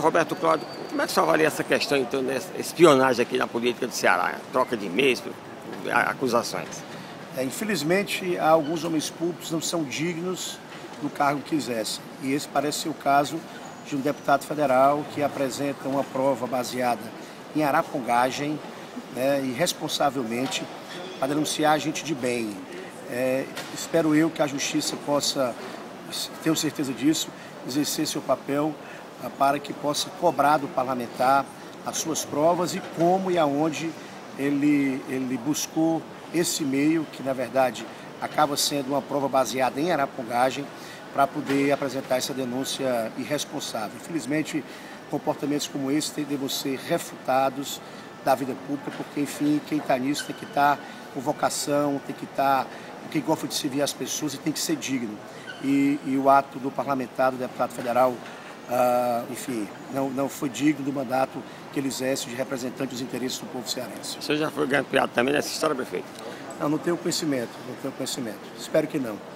Roberto Cláudio, como é que você avalia essa questão, então, dessa espionagem aqui na política do Ceará? Troca de e-mails, acusações. Infelizmente, alguns homens públicos não são dignos do cargo que exercem. E esse parece ser o caso de um deputado federal que apresenta uma prova baseada em arapongagem, né, irresponsavelmente, para denunciar gente de bem. Espero eu que a Justiça possa, tenho certeza disso, exercer seu papel para que possa cobrar do parlamentar as suas provas e como e aonde ele buscou esse meio, que na verdade acaba sendo uma prova baseada em arapongagem, para poder apresentar essa denúncia irresponsável. Infelizmente, comportamentos como esse devem ser refutados da vida pública, porque, enfim, quem está nisso tem que estar com vocação, tem que estar com quem gosta de servir as pessoas e tem que ser digno. E o ato do parlamentar, do deputado federal, enfim, não foi digno do mandato que ele exerce de representante dos interesses do povo cearense. O senhor já foi grampeado também nessa história, prefeito? Não tenho conhecimento, Espero que não.